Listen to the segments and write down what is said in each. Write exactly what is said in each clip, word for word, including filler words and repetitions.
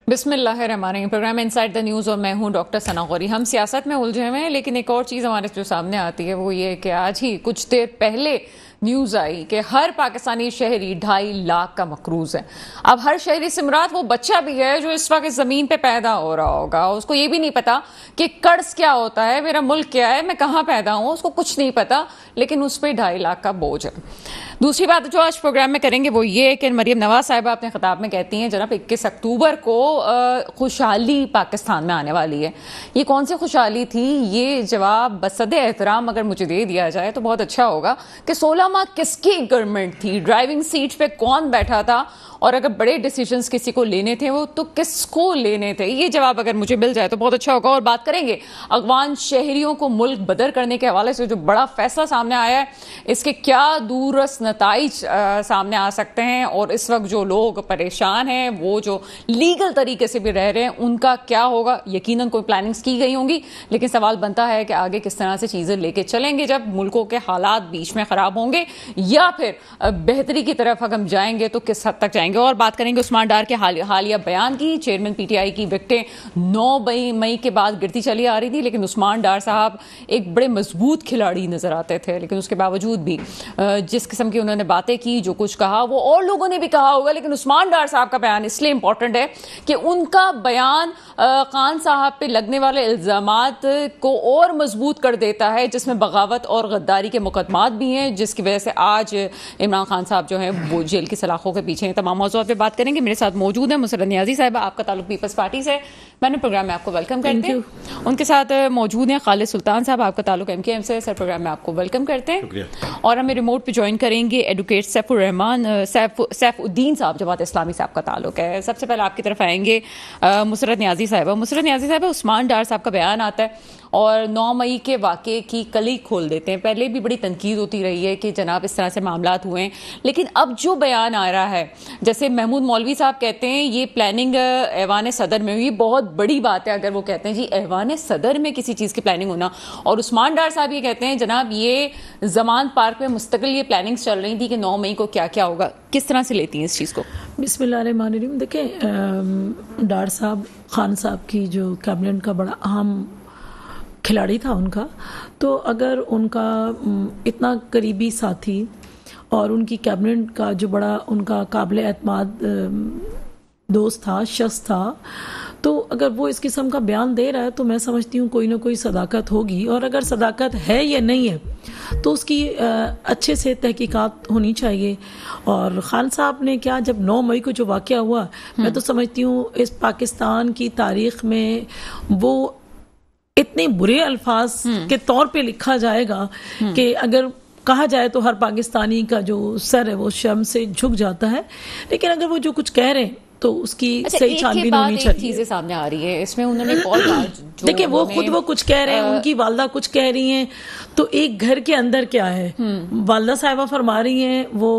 بسم اللہ الرحمن الرحیم. پروگرام انسائڈ دا نیوز اور میں ہوں ڈاکٹر ثنا غوری. ہم سیاست میں الجھے ہوئے ہیں لیکن ایک اور چیز ہمارے جو سامنے آتی ہے وہ یہ کہ آج ہی کچھ دیر پہلے نیوز آئی کہ ہر پاکستانی شہری ڈھائی لاکھ کا مقروض ہے. اب ہر شہری سے مراد وہ بچہ بھی ہے جو اس وقت زمین پہ پیدا ہو رہا ہوگا. اس کو یہ بھی نہیں پتا کہ قرض کیا ہوتا ہے, میرا ملک کیا ہے, میں کہاں پیدا ہوں, اس کو کچھ نہیں پتا, لیکن اس پہ ڈھائی لاکھ کا بوجھ ہے. دوسری بات جو آج پروگرام میں کریں گے وہ یہ کہ مریم نواز صاحبہ اپنے خطاب میں کہتی ہیں جناب اکیس اکتوبر کو خوشحالی پاکستان میں آنے والی ہے. یہ کون سی خوشحالی تھی؟ یہ جواب بصد احترام اگر مجھے دے دیا جائے تو بہت اچھا ہوگا کہ سولہ ماہ کس کی گورنمنٹ تھی, ڈرائیونگ سیٹ پہ کون بیٹھا تھا, اور اگر بڑے ڈیسیجنز کسی کو لینے تھے وہ تو کس کو لینے تھے. یہ جواب اگر مجھے مل جائے تو بہت اچھا ہوگا. اور بات کریں گے افغان شہریوں کو ملک بدر کرنے کے حوالے سے جو بڑا فیصلہ سامنے آیا ہے, اس کے کیا دورس نتائج سامنے آ سکتے ہیں, اور اس وقت جو لوگ پریشان ہیں وہ جو لیگل طریقے سے بھی رہ رہے ہیں ان کا کیا ہوگا. یقیناً کوئی پلاننگز کی گئی ہوں گی, لیکن سوال بنتا ہے کہ آگے کس طرح سے چیزیں لے کے چلیں گے جب ملکوں کے حالات بیچ میں خراب ہوں گے, یا پھر بہتری کی طرف اگر ہم جائیں گے تو کس حد تک جائیں گے. اور بات کریں گے عثمان ڈار کے حالیہ بیان کی. چیئرمین پی ٹی آئی کی وکٹیں نو مئی کے بعد گرتی چلی آ رہی تھی, لیکن عثمان ڈار صاحب ایک بڑے مضبوط کھلاڑی نظر آتے تھے, لیکن اس کے باوجود بھی جس قسم کی انہوں نے باتیں کی, جو کچھ کہا وہ اور لوگوں نے بھی کہا ہوگا, لیکن عثمان ڈار صاحب کا بیان اس لیے امپورٹنٹ ہے کہ ان کا بیان خان صاحب پہ لگنے والے الزامات کو اور مضبوط کر دیتا ہے, جس میں بغاوت اور غداری کے مقدمات بھی ہیں, جس کی وجہ سے آج عمران خان صاحب جو ہیں وہ جیل کی سلاخوں کے پیچھے ہیں. تمام موضوعات پہ بات کریں گے. میرے ساتھ موجود ہیں مسرت نیازی صاحبہ, آپ کا تعلق پیپلز پارٹی سے, میں نے پروگرام میں آپ کو ویلکم کرتے ہیں. ان کے ساتھ موجود ہیں خالد سلطان صاحب, آپ کا تعلق ایم کے ایم سے, سر پروگرام میں آپ کو ویلکم کرتے ہیں. اور ہمیں ریموٹ پہ جوائن کریں گے ایڈوکیٹ سیف الرحمان سیف سیف الدین صاحب, جماعت اسلامی سے آپ کا تعلق ہے. سب سے پہلے آپ کی طرف آئیں گے مسرت نیازی صاحبہ. مسرت نیازی صاحبہ, عثمان ڈار صاحب کا بیان آتا ہے اور نو مئی کے واقعے کی کلی کھول دیتے ہیں. پہلے بھی بڑی تنقید ہوتی رہی ہے کہ جناب اس طرح سے معاملات ہوئے ہیں, لیکن اب جو بیان آ رہا ہے, جیسے محمود مولوی صاحب کہتے ہیں یہ پلاننگ ایوان صدر میں ہوئی, بہت بڑی بات ہے اگر وہ کہتے ہیں جی ایوان صدر میں کسی چیز کی پلاننگ ہونا. اور عثمان ڈار صاحب یہ کہتے ہیں جناب یہ زمان پارک میں مستقل یہ پلاننگز چل رہی تھی کہ نو مئی کو کیا کیا ہوگا. کس طرح سے لیتی ہیں اس چیز کو؟ بسم اللہ الرحمن الرحیم. دیکھیں, ڈار صاحب خان صاحب کی جو کیبنٹ کا بڑا اہم کھلاڑی تھا ان کا, تو اگر ان کا اتنا قریبی ساتھی اور ان کی کیبنٹ کا جو بڑا ان کا قابل اعتماد دوست تھا, شخص تھا, تو اگر وہ اس قسم کا بیان دے رہا ہے تو میں سمجھتی ہوں کوئی نہ کوئی صداقت ہوگی. اور اگر صداقت ہے یا نہیں ہے تو اس کی اچھے سے تحقیقات ہونی چاہیے. اور خان صاحب نے کیا, جب نو مئی کو جو واقعہ ہوا, میں تو سمجھتی ہوں اس پاکستان کی تاریخ میں وہ اتنے برے الفاظ کے طور پہ لکھا جائے گا کہ اگر کہا جائے تو ہر پاکستانی کا جو سر ہے وہ شرم سے جھک جاتا ہے. لیکن اگر وہ جو کچھ کہہ رہے ہیں تو اس کی صحیح چھان بین ہونی چاہیے. چیزیں سامنے آ رہی ہے اس میں, انہوں نے دیکھیں وہ خود وہ کچھ کہہ رہے ہیں, ان کی والدہ کچھ کہہ رہی ہیں, تو ایک گھر کے اندر کیا ہے, والدہ صاحبہ فرما رہی ہیں وہ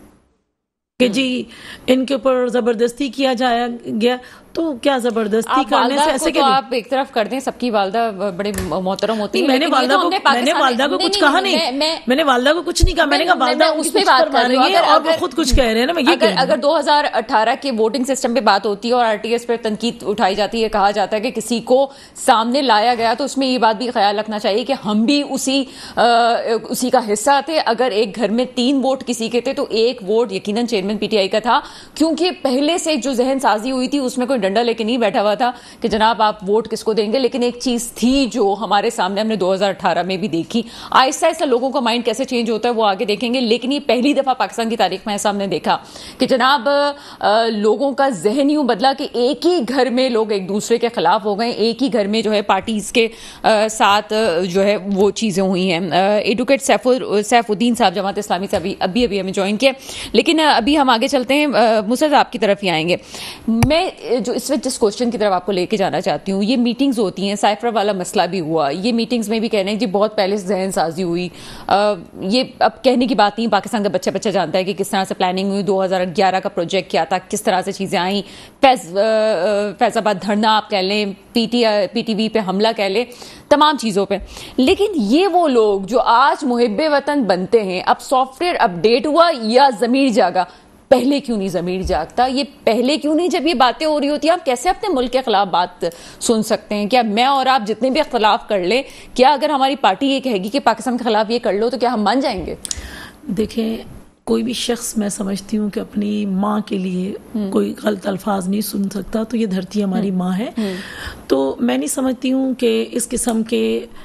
کہ جی ان کے اوپر زبردستی کیا جایا گیا, تو کیا زبردستی کرنے سے ایسے کہ آپ ایک طرف کر دیں, سب کی والدہ بڑے محترم ہوتی ہیں. میں نے والدہ کو میں نے والدہ کو کچھ کہا نہیں, میں نے والدہ کو کچھ نہیں کہا, میں نے کہا والدہ اس پہ بات کر رہی ہے اور وہ خود کچھ کہہ رہے ہیں نا. میں یہ اگر اگر دو ہزار اٹھارہ کے ووٹنگ سسٹم پہ بات ہوتی ہے اور آر ٹی ایس پہ تنقید اٹھائی جاتی ہے, کہا جاتا ہے کہ کسی کو سامنے لایا گیا, تو اس میں یہ بات بھی خیال رکھنا چاہیے کہ ہم بھی اسی اسی کا حصہ تھے. اگر ایک گھر میں تین ووٹ کسی کے تھے تو ایک ووٹ یقیناً چیئرمین پی ٹی آئی کا تھا, کیونکہ پہلے سے جو ذہن سازی ہوئی تھی اس میں کوئی ڈنڈا لے کے نہیں بیٹھا ہوا تھا کہ جناب آپ ووٹ کس کو دیں گے. لیکن ایک چیز تھی جو ہمارے سامنے ہم نے دو ہزار اٹھارہ میں بھی دیکھی, آہستہ آہستہ لوگوں کا مائنڈ کیسے چینج ہوتا ہے وہ آگے دیکھیں گے. لیکن یہ پہلی دفعہ پاکستان کی تاریخ میں ایسا ہم نے دیکھا کہ جناب لوگوں کا ذہن یوں بدلا کہ ایک ہی گھر میں لوگ ایک دوسرے کے خلاف ہو گئے, ایک ہی گھر میں جو ہے پارٹیز کے ساتھ جو ہے وہ چیزیں ہوئی ہیں. ایڈوکیٹ سیف سیف الدین صاحب جماعت اسلامی سے ابھی ابھی ابھی ہمیں جوائن کیا, لیکن ابھی ہم آگے چلتے ہیں, مسرت آپ کی طرف ہی آئیں گے. میں جو اس وقت جس کوشچن کی طرف آپ کو لے کے جانا چاہتی ہوں, یہ میٹنگز ہوتی ہیں, سائفر والا مسئلہ بھی ہوا, یہ میٹنگز میں بھی کہہ رہے ہیں جی بہت پہلے سے ذہن سازی ہوئی. یہ اب کہنے کی بات نہیں, پاکستان کا بچہ بچہ جانتا ہے کہ کس طرح سے پلاننگ ہوئی, دو ہزار گیارہ کا پروجیکٹ کیا تھا, کس طرح سے چیزیں آئیں, فیض فیض آباد دھرنا آپ کہہ لیں, P T P T V پہ حملہ کہہ لیں, تمام چیزوں پہ. لیکن یہ وہ لوگ جو آج محب وطن بنتے ہیں, اب سافٹ ویئر اپ ڈیٹ ہوا یا ضمیر جاگا, پہلے کیوں نہیں ضمیر جاگتا؟ یہ پہلے کیوں نہیں جب یہ باتیں ہو رہی ہوتی ہیں؟ آپ کیسے اپنے ملک کے خلاف بات سن سکتے ہیں؟ کیا میں اور آپ جتنے بھی اختلاف کر لیں، کیا اگر ہماری پارٹی یہ کہے گی کہ پاکستان کے خلاف یہ کر لو تو کیا ہم مان جائیں گے؟ دیکھیں، کوئی بھی شخص میں سمجھتی ہوں کہ اپنی ماں کے لیے کوئی غلط الفاظ نہیں سن سکتا، تو یہ دھرتی ہماری ماں ہے، تو میں نہیں سمجھتی ہوں کہ اس قسم کے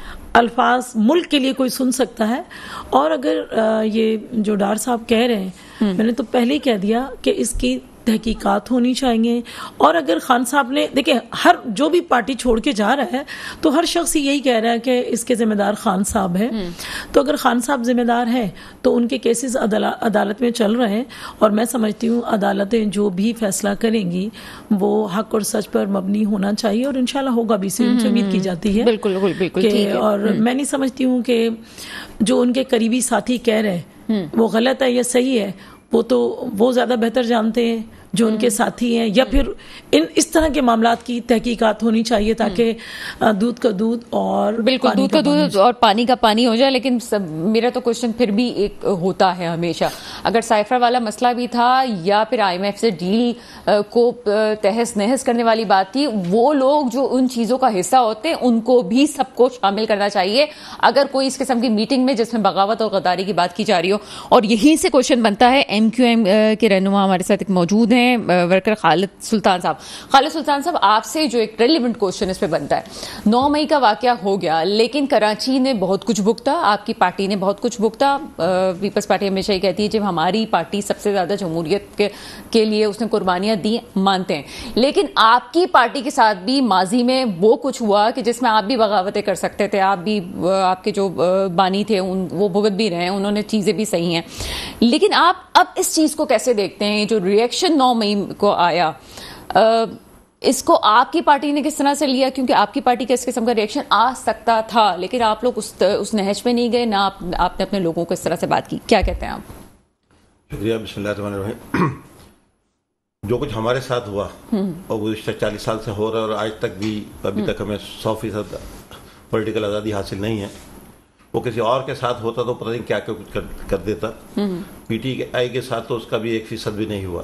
الفاظ ملک کے لیے کوئی سن سکتا ہے. اور اگر یہ جو ڈار صاحب کہہ رہے ہیں، میں نے تو پہلے ہی کہہ دیا کہ اس کی تحقیقات ہونی چاہیے. اور اگر خان صاحب نے، دیکھیں، ہر جو بھی پارٹی چھوڑ کے جا رہا ہے تو ہر شخص یہی کہہ رہا ہے کہ اس کے ذمہ دار خان صاحب ہے. تو اگر خان صاحب ذمہ دار ہیں تو ان کے کیسز عدالت میں چل رہے ہیں، اور میں سمجھتی ہوں عدالتیں جو بھی فیصلہ کریں گی وہ حق اور سچ پر مبنی ہونا چاہیے، اور انشاءاللہ ہوگا بھی، سے ان سے امید کی جاتی ہے. بالکل بالکل. اور میں نہیں سمجھتی ہوں کہ جو ان کے قریبی ساتھی کہہ رہے ہیں وہ غلط ہے یا صحیح ہے، وہ تو وہ زیادہ بہتر جانتے ہیں جو ان کے ساتھی ہیں. یا پھر ان اس طرح کے معاملات کی تحقیقات ہونی چاہیے تاکہ دودھ کا دودھ اور بالکل دودھ کا دودھ اور پانی کا پانی ہو جائے. لیکن میرا تو کوشچن پھر بھی ایک ہوتا ہے ہمیشہ، اگر سائفر والا مسئلہ بھی تھا یا پھر آئی ایم ایف سے ڈیل کو تہس نہس کرنے والی بات تھی، وہ لوگ جو ان چیزوں کا حصہ ہوتے ہیں ان کو بھی سب کو شامل کرنا چاہیے اگر کوئی اس قسم کی میٹنگ میں جس میں بغاوت اور غداری کی بات کی جا رہی ہو. اور یہیں سے کوشچن بنتا ہے. ایم کیو ایم کے رہنما ہمارے ساتھ ایک موجود ہیں، ورکر خالد سلطان صاحب. خالد سلطان صاحب، آپ سے جو ایک ریلیونٹ کوشچن اس پہ بنتا ہے، نو مئی کا واقعہ ہو گیا لیکن کراچی نے بہت کچھ بھگتا، آپ کی پارٹی نے بہت کچھ بھگتا. پیپلز پارٹی ہمیشہ یہ کہتی ہے جب ہماری پارٹی سب سے زیادہ جمہوریت کے کے لیے اس نے قربانیاں دی، مانتے ہیں. لیکن آپ کی پارٹی کے ساتھ بھی ماضی میں وہ کچھ ہوا کہ جس میں آپ بھی بغاوتیں کر سکتے تھے، آپ بھی، آپ کے جو بانی تھے وہ بھگت بھی رہے ہیں، انہوں نے چیزیں بھی صحیح ہیں. لیکن آپ اب اس چیز کو کیسے دیکھتے ہیں؟ جو ریئیکشن نو مئی کو آیا، اس کو آپ کی پارٹی نے کس طرح سے لیا؟ کیونکہ آپ کی پارٹی کا اس قسم کا ریئیکشن آ سکتا تھا لیکن آپ لوگ اس اس نہج پہ نہیں گئے، نہ آپ آپ نے اپنے لوگوں کو اس طرح سے بات کی. کیا کہتے ہیں آپ؟ شکریہ. بسم اللہ الرحمن الرحیم. جو کچھ ہمارے ساتھ ہوا اور گزشتہ چالیس سال سے ہو رہا ہے اور آج تک بھی ابھی تک ہمیں سو فیصد پولیٹیکل آزادی حاصل نہیں ہے، وہ کسی اور کے ساتھ ہوتا تو پتہ نہیں کیا کیا کچھ کر دیتا. پی ٹی آئی کے ساتھ تو اس کا بھی ایک فیصد بھی نہیں ہوا.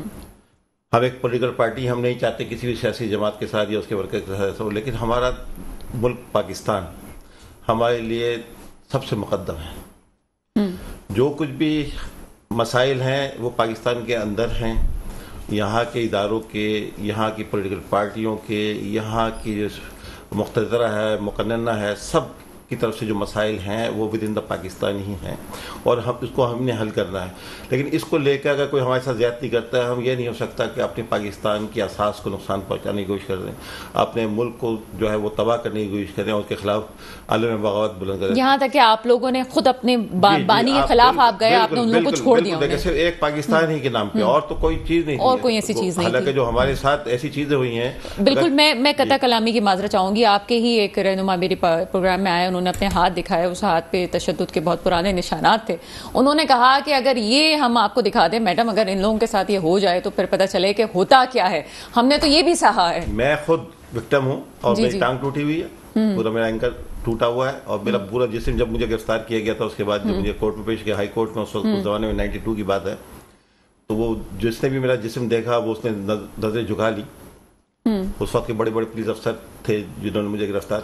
ہم ایک پولیٹیکل پارٹی، ہم نہیں چاہتے کسی بھی سیاسی جماعت کے ساتھ یا اس کے ورکر کے ساتھ ہو، لیکن ہمارا ملک پاکستان ہمارے لیے سب سے مقدم ہے. جو کچھ بھی مسائل ہیں وہ پاکستان کے اندر ہیں، یہاں کے اداروں کے، یہاں کی پولیٹیکل پارٹیوں کے، یہاں کی جو مقتدرہ ہے، مقننہ ہے، سب کی طرف سے جو مسائل ہیں وہ ود ان دا پاکستان ہی ہیں اور ہم اس کو ہم نے حل کرنا ہے. لیکن اس کو لے کے اگر کوئی ہمارے ساتھ زیادتی کرتا ہے، ہم یہ نہیں ہو سکتا کہ اپنے پاکستان کی اساس کو نقصان پہنچانے کی کوشش کر رہے ہیں، اپنے ملک کو جو ہے وہ تباہ کرنے کی کوشش کریں اور اس کے خلاف عالم بغاوت بلند کریں. یہاں تک کہ آپ لوگوں نے خود اپنے بانی کے خلاف آپ گئے، آپ نے ان لوگوں کو چھوڑ دیا. دیکھیں، صرف ایک پاکستان ہی کے نام پہ اور تو کوئی چیز نہیں، اور کوئی ایسی چیز نہیں. حالانکہ جو ہمارے ساتھ ایسی چیزیں ہوئی ہیں. بالکل. میں میں قطع کلامی کی معذرت چاہوں گی. آپ کے ہی ایک رہنما میرے پروگرام میں آئے، انہوں نے اپنے ہاتھ دکھائے، اس ہاتھ پہ تشدد کے بہت پرانے نشانات تھے. انہوں نے کہا کہ اگر یہ ہم آپ کو دکھا دیں میڈم، اگر ان لوگوں کے ساتھ یہ ہو جائے تو پھر پتہ چلے کہ ہوتا کیا ہے. ہم نے تو یہ بھی سہا ہے. میں خود وکٹم ہوں اور میری ٹانگ ٹوٹی ہوئی ہے، پورا میرا اینکل ٹوٹا ہوا ہے اور میرا پورا جسم، جب مجھے گرفتار کیا گیا تھا اس کے بعد جب مجھے کورٹ میں پیش کیا، ہائی کورٹ میں، اس وقت اس زمانے میں نائنٹی ٹو کی بات ہے، تو وہ جس نے بھی میرا جسم دیکھا وہ اس نے نظریں جھکا لی. اس وقت کے بڑے بڑے پولیس افسر تھے جنہوں نے مجھے گرفتار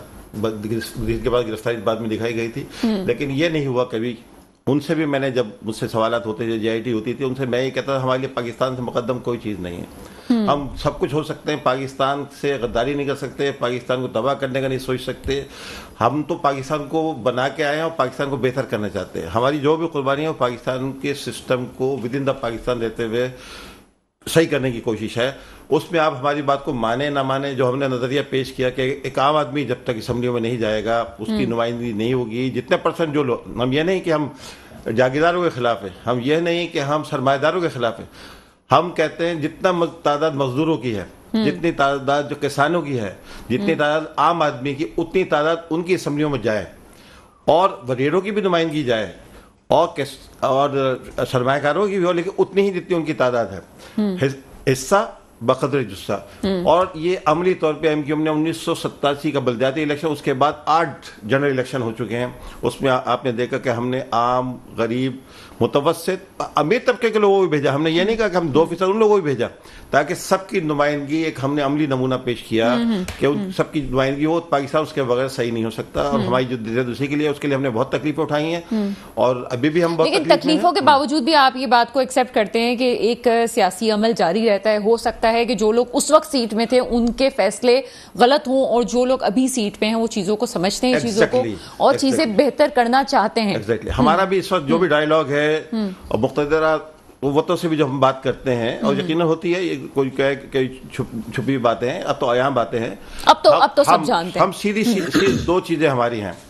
کے بعد گرفتاری بعد میں دکھائی گئی تھی. لیکن یہ نہیں ہوا کبھی. ان سے بھی میں نے، جب مجھ سے سوالات ہوتے تھے، جے آئی ٹی ہوتی تھی، ان سے میں یہ کہتا تھا ہمارے لیے پاکستان سے مقدم کوئی چیز نہیں ہے. ہم سب کچھ ہو سکتے ہیں، پاکستان سے غداری نہیں کر سکتے، پاکستان کو تباہ کرنے کا نہیں سوچ سکتے. ہم تو پاکستان کو بنا کے آئے ہیں اور پاکستان کو بہتر کرنا چاہتے ہیں. ہماری جو بھی قربانی ہے وہ پاکستان کے سسٹم کو ود ان دا پاکستان رہتے ہوئے صحیح کرنے کی کوشش ہے. اس میں آپ ہماری بات کو مانیں نہ مانیں، جو ہم نے نظریہ پیش کیا کہ ایک عام آدمی جب تک اسمبلیوں میں نہیں جائے گا اس کی نمائندگی نہیں ہوگی. جتنے پرسنٹ جو لوگ، ہم یہ نہیں کہ ہم جاگیرداروں کے خلاف ہیں، ہم یہ نہیں کہ ہم سرمایہ داروں کے خلاف ہیں. ہم کہتے ہیں جتنا تعداد مزدوروں کی ہے، جتنی تعداد جو کسانوں کی ہے، جتنی تعداد عام آدمی کی، اتنی تعداد ان کی اسمبلیوں میں جائے اور وزیروں کی بھی نمائندگی جائے اور اور سرمایہ کاروں کی بھی ہو، لیکن اتنی ہی جتنی ان کی تعداد ہے. حصہ بقدر جسہ. اور یہ عملی طور پہ ایم کیو ایم نے انیس سو ستاسی کا بلدیاتی الیکشن، اس کے بعد آٹھ جنرل الیکشن ہو چکے ہیں. اس میں آپ نے دیکھا کہ ہم نے عام، غریب، متوسط امیر طبقے کے لوگوں کو بھی بھیجا. ہم نے یہ نہیں کہا کہ ہم دو فیصد ان لوگوں کو بھی بھیجا تاکہ سب کی نمائندگی, ایک ہم نے عملی نمونہ پیش کیا کہ سب کی نمائندگی ہو. پاکستان اس کے بغیر صحیح نہیں ہو سکتا, اور ہماری جو زد دوسری کے لیے اس کے لیے ہم نے بہت تکلیفیں اٹھائی ہیں, اور ابھی بھی ہم بہت لیکن تکلیفوں کے باوجود بھی آپ یہ بات کو ایکسیپٹ کرتے ہیں کہ ایک سیاسی عمل جاری رہتا ہے. ہو سکتا ہے کہ جو لوگ اس وقت سیٹ میں تھے ان کے فیصلے غلط ہوں, اور جو لوگ ابھی سیٹ پہ ہیں وہ چیزوں کو سمجھتے ہیں, چیزوں کو اور چیزیں بہتر کرنا چاہتے ہیں. ایگزیکٹلی ہمارا بھی اس وقت جو بھی ڈائیلاگ ہے اور مقتدرہ قوتوں سے بھی جو ہم بات کرتے ہیں, اور یقیناً ہوتی ہے, یہ کوئی کہے کہ چھپی باتیں ہیں, اب تو یہاں باتیں ہیں, اب تو اب تو سب جانتے ہیں. ہم سیدھی سیدھی دو چیزیں ہماری ہیں,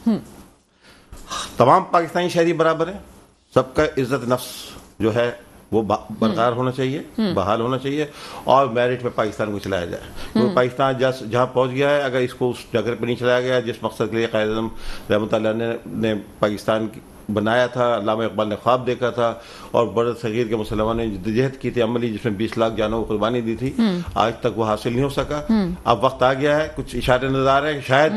تمام پاکستانی شہری برابر ہیں, سب کا عزت نفس جو ہے وہ برقرار ہونا چاہیے, بحال ہونا چاہیے, اور میرٹ میں پاکستان کو چلایا جائے. کیونکہ پاکستان جہاں پہنچ گیا ہے, اگر اس کو اس جگہ پہ نہیں چلایا گیا جس مقصد کے لیے قائد اعظم رحمۃ اللہ نے نے پاکستان بنایا تھا, علامہ اقبال نے خواب دیکھا تھا, اور بر صغیر کے مسلمانوں نے جدوجہد کی تھی عملی, جس میں بیس لاکھ جانوں کو قربانی دی تھی, آج تک وہ حاصل نہیں ہو سکا. اب وقت آ گیا ہے, کچھ اشارے نظر آ رہے ہیں شاید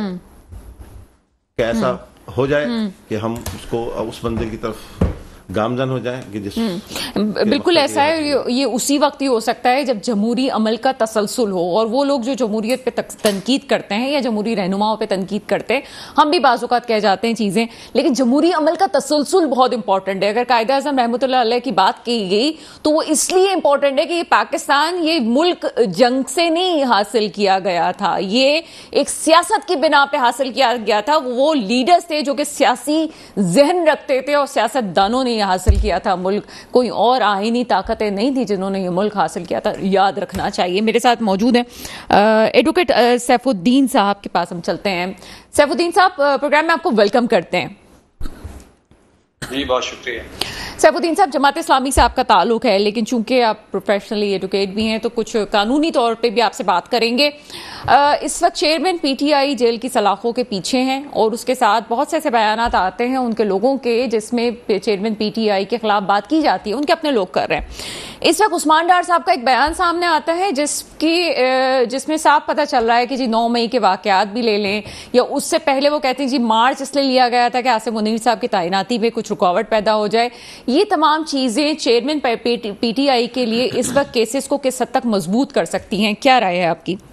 کہ ایسا ہو جائے کہ ہم اس کو اس منزل کی طرف گامزن ہو جائیں کہ جس بالکل ایسا ہے. یہ اسی وقت ہی ہو سکتا ہے جب جمہوری عمل کا تسلسل ہو, اور وہ لوگ جو جمہوریت پہ تنقید کرتے ہیں یا جمہوری رہنماؤں پہ تنقید کرتے ہیں, ہم بھی بعض اوقات کہہ جاتے ہیں چیزیں, لیکن جمہوری عمل کا تسلسل بہت امپورٹنٹ ہے. اگر قائد اعظم رحمۃ اللہ علیہ کی بات کی گئی تو وہ اس لیے امپورٹنٹ ہے کہ یہ پاکستان, یہ ملک جنگ سے نہیں حاصل کیا گیا تھا, یہ ایک سیاست کی بنا پہ حاصل کیا گیا تھا. وہ لیڈرز تھے جو کہ سیاسی ذہن رکھتے تھے, اور سیاست دانوں نے حاصل کیا تھا ملک, کوئی اور آئینی طاقتیں نہیں تھی جنہوں نے یہ ملک حاصل کیا تھا. یاد رکھنا چاہیے. میرے ساتھ موجود ہیں ایڈوکیٹ سیف الدین صاحب کے پاس ہم چلتے ہیں. سیف الدین صاحب, پروگرام میں آپ کو ویلکم کرتے ہیں. جی بہت شکریہ. سیف الدین صاحب, جماعت اسلامی سے آپ کا تعلق ہے, لیکن چونکہ آپ پروفیشنلی ایڈوکیٹ بھی ہیں تو کچھ قانونی طور پہ بھی آپ سے بات کریں گے. اس وقت چیئرمین پی ٹی آئی جیل کی سلاخوں کے پیچھے ہیں, اور اس کے ساتھ بہت سے ایسے بیانات آتے ہیں ان کے لوگوں کے جس میں چیئرمین پی ٹی آئی کے خلاف بات کی جاتی ہے, ان کے اپنے لوگ کر رہے ہیں. اس وقت عثمان ڈار صاحب کا ایک بیان سامنے آتا ہے جس کی جس میں صاف پتہ چل رہا ہے کہ جی نو مئی کے واقعات بھی لے لیں, یا اس سے پہلے وہ کہتے ہیں جی مارچ اس لیے لیا گیا تھا کہ آصف منیر صاحب کی تعیناتی میں کچھ رکاوٹ پیدا ہو جائے. یہ تمام چیزیں چیئرمین پی ٹی آئی کے لیے اس وقت کیسز کو کس حد تک مضبوط کر سکتی ہیں, کیا رائے ہے آپ کی؟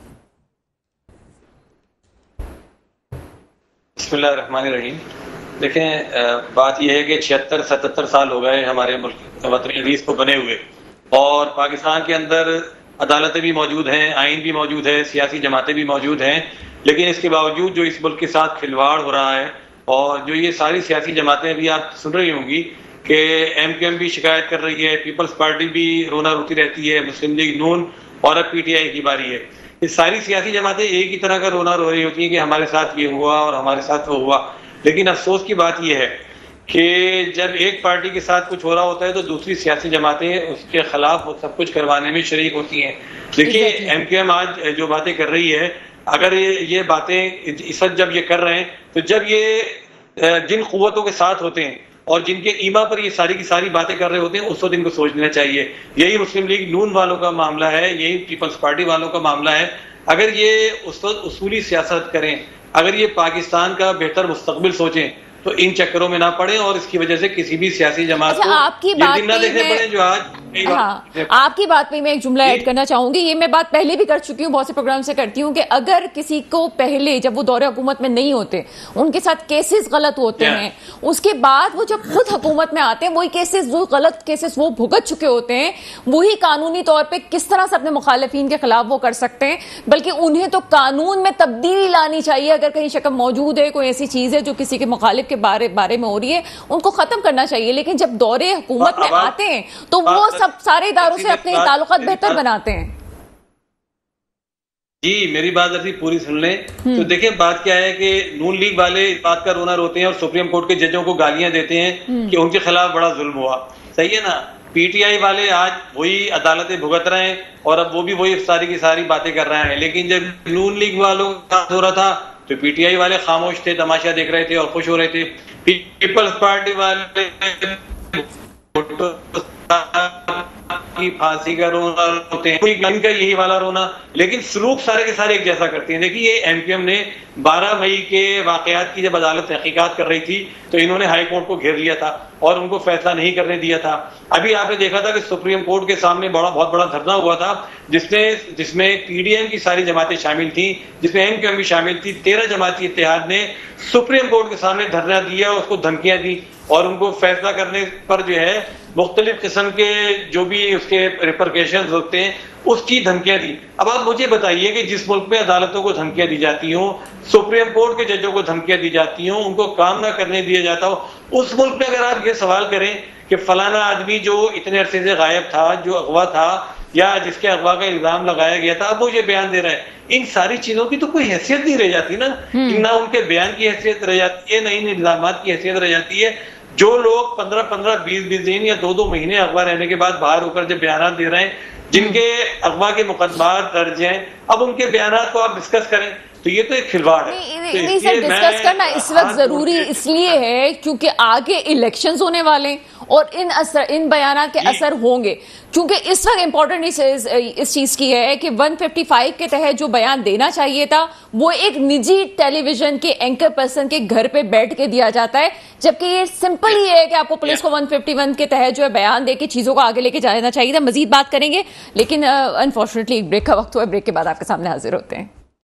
بسم اللہ الرحمن الرحیم. دیکھیں, بات یہ ہے کہ چھہتر ستہتر سال ہو گئے ہمارے ملک وطن عزیز کو بنے ہوئے, اور پاکستان کے اندر عدالتیں بھی موجود ہیں, آئین بھی موجود ہے, سیاسی جماعتیں بھی موجود ہیں, لیکن اس کے باوجود جو اس ملک کے ساتھ کھلواڑ ہو رہا ہے, اور جو یہ ساری سیاسی جماعتیں بھی آپ سن رہی ہوں گی کہ ایم کیو ایم بھی شکایت کر رہی ہے, پیپلز پارٹی بھی رونا روتی رہتی ہے, مسلم لیگ نون, اور اب پی ٹی آئی کی باری ہے. یہ ساری سیاسی جماعتیں ایک ہی طرح کا رونا رو رہی ہوتی ہیں کہ ہمارے ساتھ یہ ہوا اور ہمارے ساتھ وہ ہوا. لیکن افسوس کی بات یہ ہے کہ جب ایک پارٹی کے ساتھ کچھ ہو رہا ہوتا ہے تو دوسری سیاسی جماعتیں اس کے خلاف وہ سب کچھ کروانے میں شریک ہوتی ہیں. دیکھیے, ایم کیو ایم آج جو باتیں کر رہی ہے, اگر یہ یہ باتیں اس وقت جب یہ کر رہے ہیں تو جب یہ جن قوتوں کے ساتھ ہوتے ہیں اور جن کے ایما پر یہ ساری کی ساری باتیں کر رہے ہوتے ہیں, اس وقت ان کو سوچ لینا چاہیے. یہی مسلم لیگ نون والوں کا معاملہ ہے, یہی پیپلز پارٹی والوں کا معاملہ ہے. اگر یہ اس وقت اصولی سیاست کریں, اگر یہ پاکستان کا بہتر مستقبل سوچیں, تو ان چکروں میں نہ پڑے اور اس کی وجہ سے کسی بھی سیاسی جماعت کو یہ دن نہ دیکھنے پڑے جو آج. ہاں, آپ کی بات میں میں ایک جملہ ایڈ کرنا چاہوں گی. یہ میں بات پہلے بھی کر چکی ہوں, بہت سے پروگرام سے کرتی ہوں, کہ اگر کسی کو پہلے جب وہ دور حکومت میں نہیں ہوتے ان کے ساتھ کیسز غلط ہوتے ہیں, اس کے بعد وہ جب خود حکومت میں آتے ہیں وہی کیسز, وہ غلط کیسز وہ بھگت چکے ہوتے ہیں, وہی قانونی طور پہ کس طرح سے اپنے مخالفین کے خلاف وہ کر سکتے ہیں. بلکہ انہیں تو قانون میں تبدیلی لانی چاہیے. اگر کہیں شکم موجود ہے, کوئی ایسی چیز ہے جو کسی کے مخالف کے بارے بارے میں ہو رہی ہے, ان کو ختم کرنا چاہیے. لیکن جب دور حکومت میں آتے ہیں تو وہ سب سارے اداروں سے اپنے تعلقات بہتر بناتے ہیں. جی میری بات ابھی پوری سن لیں. تو دیکھیں بات کیا ہے کہ نون لیگ والے اس بات کا رونا روتے ہیں اور سپریم کورٹ کے ججوں کو گالیاں دیتے ہیں کہ ان کے خلاف بڑا ظلم ہوا. صحیح ہے نا. پی ٹی آئی والے آج وہی عدالتیں بھگت رہے ہیں اور اب وہ بھی وہی ساری کی ساری باتیں کر رہے ہیں. لیکن جب نون لیگ والوں کا ہو رہا تھا تو پی ٹی آئی والے خاموش تھے, تماشا دیکھ رہے تھے اور خوش ہو رہے تھے. پیپلز پارٹی والے کی پھانسی کا رونا روتے ہیں, کوئی ان کا یہی والا رونا, لیکن سلوک سارے کے سارے ایک جیسا کرتے ہیں. دیکھیے یہ ایم کیو ایم نے بارہ مئی کے واقعات کی جب عدالت تحقیقات کر رہی تھی تو انہوں نے ہائی کورٹ کو گھیر لیا تھا اور ان کو فیصلہ نہیں کرنے دیا تھا. ابھی آپ نے دیکھا تھا کہ سپریم کورٹ کے سامنے بڑا بہت بڑا دھرنا ہوا تھا جس میں جس میں پی ڈی ایم کی ساری جماعتیں شامل تھیں, جس میں ایم کیو ایم بھی شامل تھی. تیرہ جماعتی اتحاد نے سپریم کورٹ کے سامنے دھرنا دیا, اس کو دھمکیاں دی اور ان کو فیصلہ کرنے پر جو ہے مختلف قسم کے جو بھی اس کے ریپرکیشنز ہوتے ہیں اس کی دھمکیاں دی. اب آپ مجھے بتائیے کہ جس ملک میں عدالتوں کو دھمکیاں دی جاتی ہوں, سپریم کورٹ کے ججوں کو دھمکیاں دی جاتی ہوں, ان کو کام نہ کرنے دیا جاتا ہو, اس ملک میں اگر آپ یہ سوال کریں کہ فلانا آدمی جو اتنے عرصے سے غائب تھا, جو اغوا تھا یا جس کے اغوا کا الزام لگایا گیا تھا, اب وہ یہ بیان دے رہا ہے, ان ساری چیزوں کی تو کوئی حیثیت نہیں رہ جاتی نا. نہ ان کے بیان کی حیثیت رہ جاتی ہے, نہ ان الزامات کی حیثیت رہ جاتی ہے. جو لوگ پندرہ پندرہ بیس بیس دن یا دو دو مہینے اغوا رہنے کے بعد باہر ہو کر جب بیانات دے رہے ہیں, جن کے اغوا کے مقدمات درج ہیں, اب ان کے بیانات کو آپ ڈسکس کریں تو یہ تو ایک کھلواڑ ہے. نہیں سر, ڈسکس کرنا اس وقت ضروری اس لیے ہے کیونکہ آگے الیکشنز ہونے والے ہیں اور ان اثر ان بیانات کے اثر ہوں گے. چونکہ اس وقت امپورٹنٹ اس چیز کی ہے کہ ون ففٹی فائیو کے تحت جو بیان دینا چاہیے تھا وہ ایک نجی ٹیلی ویژن کے اینکر پرسن کے گھر پہ بیٹھ کے دیا جاتا ہے, جبکہ یہ سمپل ہی ہے کہ آپ کو پولیس کو ون ففٹی ون کے تحت جو ہے بیان دے کے چیزوں کو آگے لے کے جانا چاہیے تھا. مزید بات کریں گے لیکن انفارچونیٹلی ایک بریک کا وقت ہوا ہے, بریک کے بعد آپ کے سامنے حاضر ہوتے ہیں.